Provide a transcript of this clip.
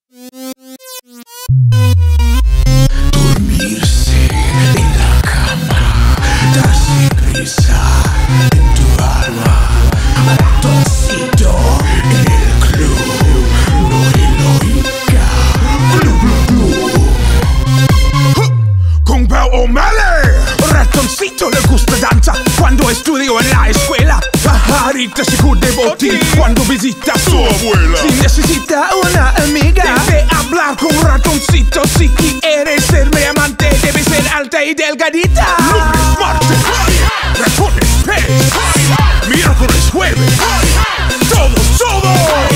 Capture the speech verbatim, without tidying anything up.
Dormirse en la cama, darse prisa en tu alma, ratoncito en el club, no le oiga, glu glu glu. Con Pao O'Malley, ratoncito le gusta danza cuando estudio en la escuela. Pajarita se cubre botín cuando visita a su abuela. Si necesita una amiga, debe hablar con ratoncito. Si quieres ser mi amante, debe ser alta y delgadita. Lunes, martes, ratones, pez, miércoles, jueves, todos, todos.